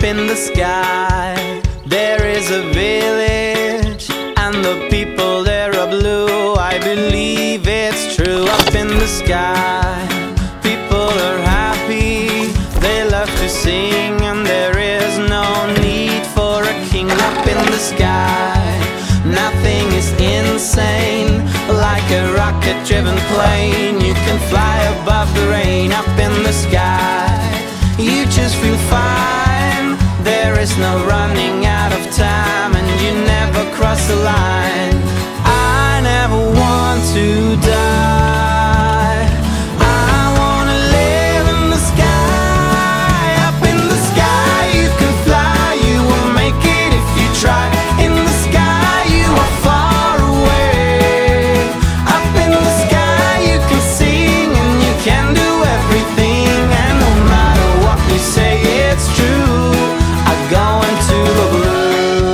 in the sky there is a village, and the people there are blue. I believe it's true. Up in the sky, people are happy, they love to sing, and there is no need for a king. Up in the sky, nothing is insane. Like a rocket-driven plane, you can fly above the rain. Up in the sky, you just feel fine. There is no running out of time, and you never cross the line. I never want to die. I wanna live in the sky. Up in the sky, you can fly, you will make it if you try. In the sky, you are far away. Up in the sky, you can sing, and you can do everything. And no matter what we say, it's true. I go into the blue.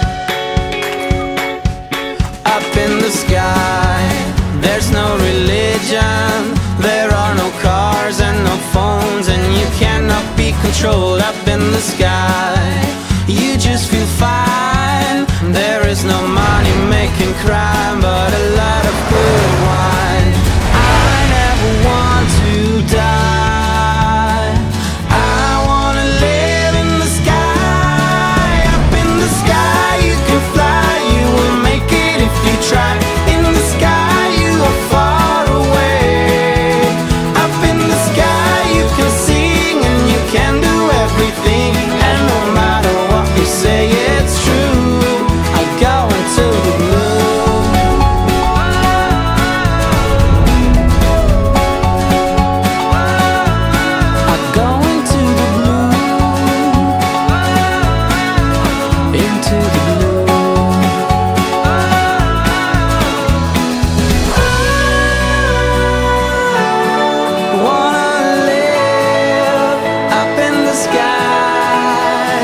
Up in the sky, there's no religion, there are no cars and no phones, and you cannot be controlled. Up in the sky, you just feel fine. There is no money making crime, but a lot of good wine. I never want to die. I wanna live in the sky. Up in the sky, you can fly, you will make it if you try. In the sky, you are far away. Up in the sky, you can sing, and you can do everything. And no matter what we say, it's true. I go into the blue. I go into the blue. Into the blue. Wanna live up in the sky.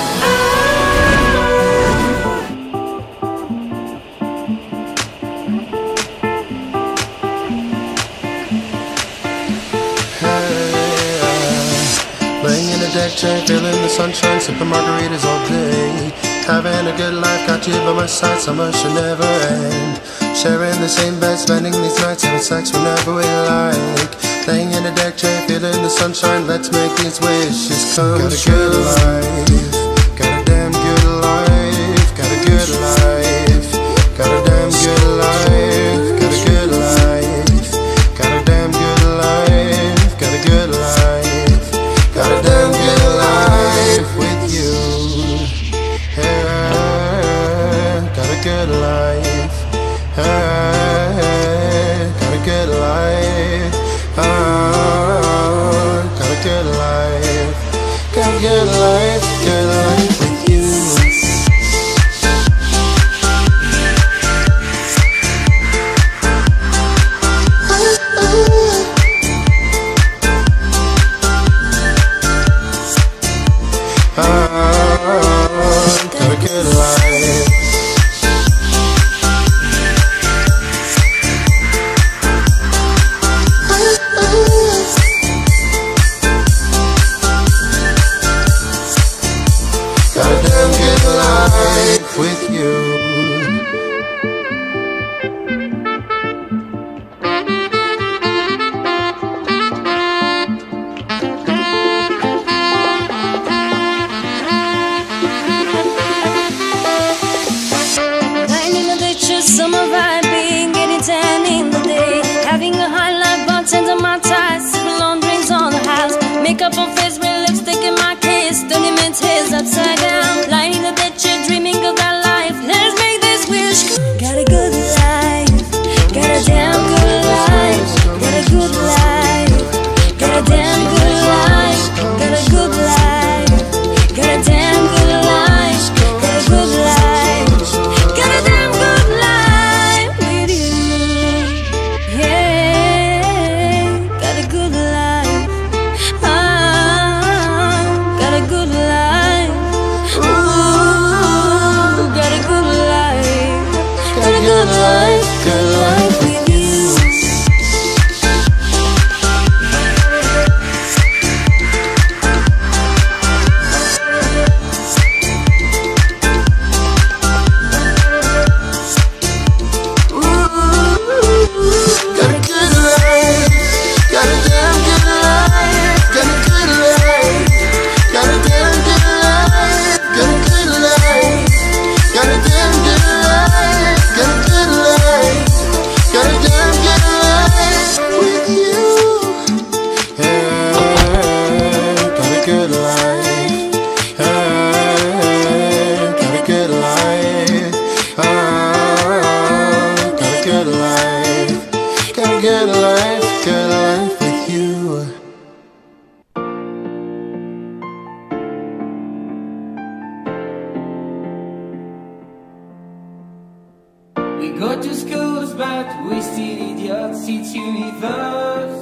Laying in a deck chair, feeling the sunshine, sipping margaritas all day. Having a good life, got you by my side, summer should never end. Sharing the same bed, spending these nights, having sex whenever we like. Laying in a deck chair, feeling the sunshine, let's make these wishes come true. Got a good life, got a damn good life, got a good life, got a damn good life, got a good life, got a damn good life, got a good life, got a damn good life with you. Yeah, got a good life. Got a good life. Got a good life. Got a good life. Good life with you. Got a good life. Got a damn good life with you. Lying in the ditches, summer vibing, getting tan in the day. Having a high life, bartender my ties, sipping long drinks on the house. Makeup on face with lipstick in my kiss, turning men's heads upside down. Lying in the ditches, dreaming of that life. Let's make this wish come. Got a good life, got a damn good life, got a good life, got a damn good life, got a good life, got a damn good life, got a good life, got a damn good life with you. Yeah, got a good life. Got a good life. We go to schools but we still idiots. It's universe.